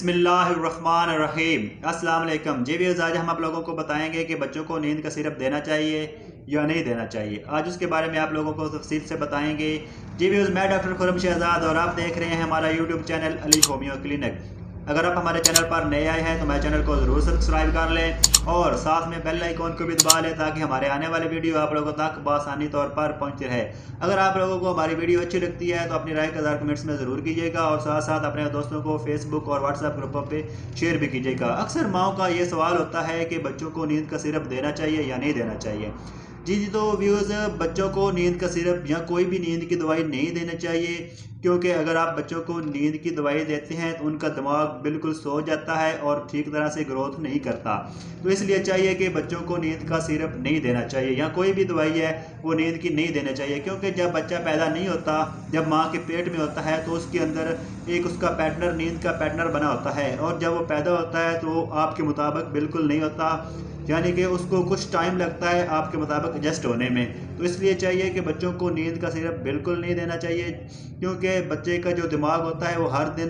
बिस्मिल्लाहिर्रहमानिर्रहीम। अस्सलाम वालेकुम जी व्यूअर्स, आज हम आप लोगों को बताएंगे कि बच्चों को नींद का सिरप देना चाहिए या नहीं देना चाहिए। आज उसके बारे में आप लोगों को तफसील से बताएंगे। जी व्यूअर्स, मैं डॉक्टर खुरम शहजाद और आप देख रहे हैं हमारा YouTube channel Ali homeo clinic. अगर आप हमारे चैनल पर नए आए हैं तो हमारे चैनल को ज़रूर सब्सक्राइब कर लें और साथ में बेल आइकॉन को भी दबा लें ताकि हमारे आने वाले वीडियो आप लोगों तक बआसानी तौर पर पहुंचती रहे। अगर आप लोगों को हमारी वीडियो अच्छी लगती है तो अपनी राय का कमेंट्स में ज़रूर कीजिएगा और साथ साथ अपने दोस्तों को फेसबुक और व्हाट्सएप ग्रुपों पे शेयर भी कीजिएगा। अक्सर माओ का ये सवाल होता है कि बच्चों को नींद का सिरप देना चाहिए या नहीं देना चाहिए। जी तो व्यूअर्स, बच्चों को नींद का सिरप या कोई भी नींद की दवाई नहीं देना चाहिए, क्योंकि अगर आप बच्चों को नींद की दवाई देते हैं तो उनका दिमाग बिल्कुल सो जाता है और ठीक तरह से ग्रोथ नहीं करता। तो इसलिए चाहिए कि बच्चों को नींद का सिरप नहीं देना चाहिए या कोई भी दवाई है वो नींद की नहीं देना चाहिए, क्योंकि जब बच्चा पैदा नहीं होता, जब माँ के पेट में होता है तो उसके अंदर एक उसका पैटर्न, नींद का पैटर्न बना होता है और जब वो पैदा होता है तो आपके मुताबिक बिल्कुल नहीं होता, यानी कि उसको कुछ टाइम लगता है आपके मुताबिक एडजस्ट होने में। तो इसलिए चाहिए कि बच्चों को नींद का सिरप बिल्कुल नहीं देना चाहिए, क्योंकि बच्चे का जो दिमाग होता है वो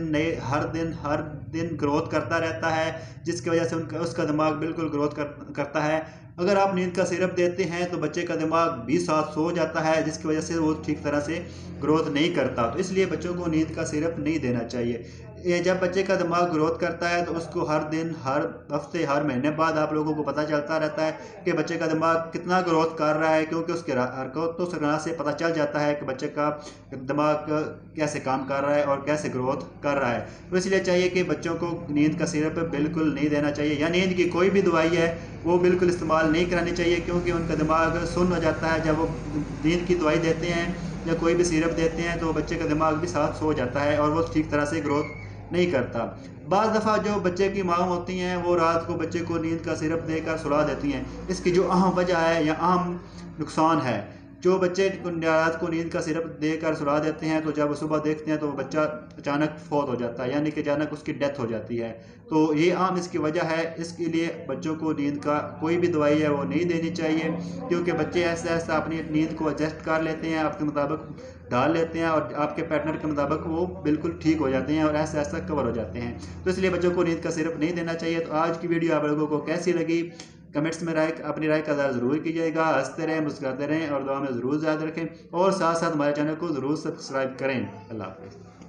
हर दिन ग्रोथ करता रहता है, जिसकी वजह से उसका दिमाग बिल्कुल ग्रोथ करता है। अगर आप नींद का सिरप देते हैं तो बच्चे का दिमाग 20 साल सो जाता है, जिसकी वजह से वो ठीक तरह से ग्रोथ नहीं करता। तो इसलिए बच्चों को नींद का सिरप नहीं देना चाहिए। ये जब बच्चे का दिमाग ग्रोथ करता है तो उसको हर दिन, हर हफ्ते, हर महीने बाद आप लोगों को पता चलता रहता है कि बच्चे का दिमाग कितना ग्रोथ कर रहा है, क्योंकि उसके हरकतों से पता चल जाता है कि बच्चे का दिमाग कैसे काम कर रहा है और कैसे ग्रोथ कर रहा है। तो इसलिए चाहिए कि बच्चों को नींद का सिरप बिल्कुल नहीं देना चाहिए या नींद की कोई भी दवाई है वो बिल्कुल इस्तेमाल नहीं करानी चाहिए, क्योंकि उनका दिमाग सुन्न हो जाता है। जब वो नींद की दवाई देते हैं या कोई भी सिरप देते हैं तो बच्चे का दिमाग भी साथ सो जाता है और वो ठीक तरह से ग्रोथ नहीं करता। बाज़ दफ़ा जो बच्चे की माँ होती हैं वो रात को बच्चे को नींद का सिरप देकर सुला देती हैं। इसकी जो अहम वजह है या अहम नुकसान है, जो बच्चे रात को नींद का सिरप देकर सुला देते हैं तो जब वो सुबह देखते हैं तो बच्चा अचानक फौत हो जाता है, यानी कि अचानक उसकी डेथ हो जाती है। तो ये आम इसकी वजह है। इसके लिए बच्चों को नींद का कोई भी दवाई है वो नहीं देनी चाहिए, क्योंकि बच्चे ऐसा ऐसा अपनी नींद को एडजस्ट कर लेते हैं, आपके मुताबिक डाल लेते हैं और आपके पैटर्न के मुताबिक वो बिल्कुल ठीक हो जाते हैं और ऐसा ऐसा कवर हो जाते हैं। तो इसलिए बच्चों को नींद का सिरप नहीं देना चाहिए। तो आज की वीडियो आप लोगों को कैसी लगी कमेंट्स में अपनी राय का ज़रूर कीजिएगा। हंसते रहें, मुस्कुराते रहें और दुआ में ज़रूर याद रखें और साथ साथ हमारे चैनल को ज़रूर सब्सक्राइब करें। अल्लाह हाफ़िज़।